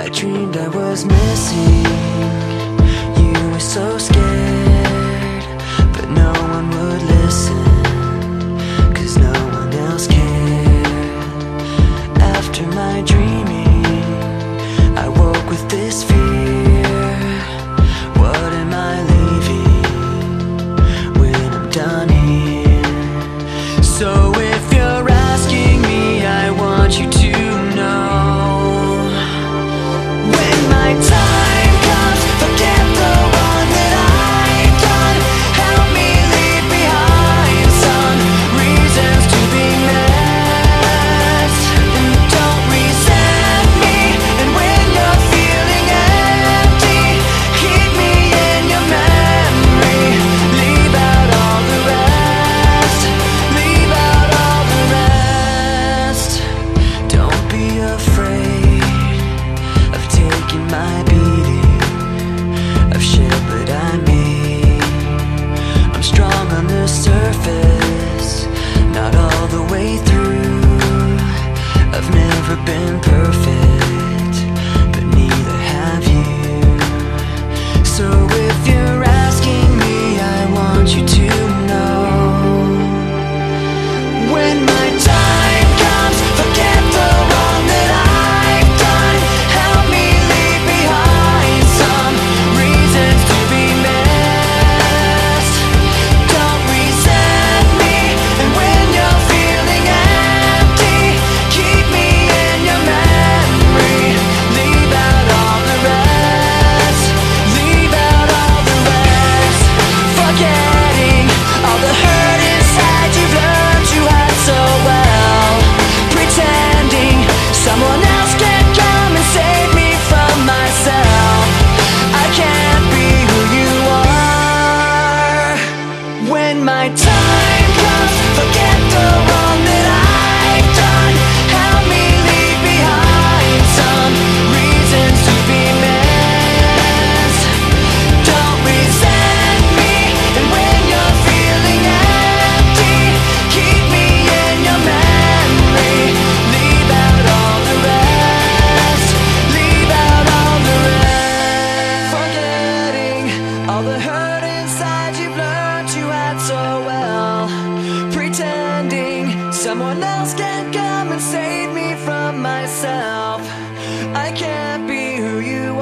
I dreamed I was missing. You were so scared, but no one would listen, 'cause no one else cared. After my dreaming, I woke with this fear. What am I leaving when I'm done here? So if you're asking me, I want you to know, when my time comes, forget the one that I've done. Help me leave behind some reasons to be missed. And don't resent me, and when you're feeling empty, keep me in your memory. Leave out all the rest. Leave out all the rest. Don't be afraid of taking my beating, of shit that I made. I'm strong on the surface, not all the way through. I've never been perfect, but neither have you. So if you're asking me, I want you to know, when my time comes, forget the wrong that I've done. Help me leave behind some reasons to be missed. Don't resent me, and when you're feeling empty, keep me in your memory. Leave out all the rest. Leave out all the rest. Forgetting all the hurt inside you've learned you had so well. Pretending someone else can come and save me from myself. I can't be who you are. When my time comes, forget the wrong that I've done. Help me leave behind some reasons to be missed. Don't resent me, and when you're feeling empty, keep me in your memory. Leave out all the rest. Leave out all the rest. Forgetting all the hurt inside you've learned you had so well. Pretending someone else can come and save me from myself. I can't be who you